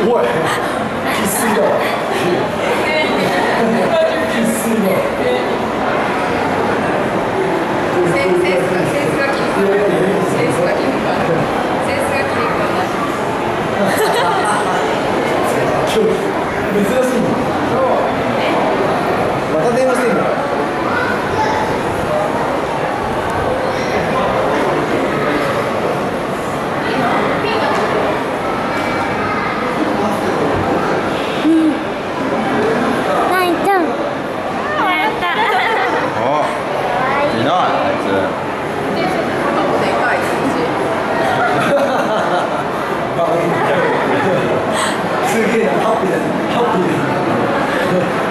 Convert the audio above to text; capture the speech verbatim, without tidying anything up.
ごい生粋だわ生粋だわセンスがセンスが気に食わないセンスが気に食わないセンスが気に食わない今日珍しいのまた電話してんのすげえハッピーだハッピーだ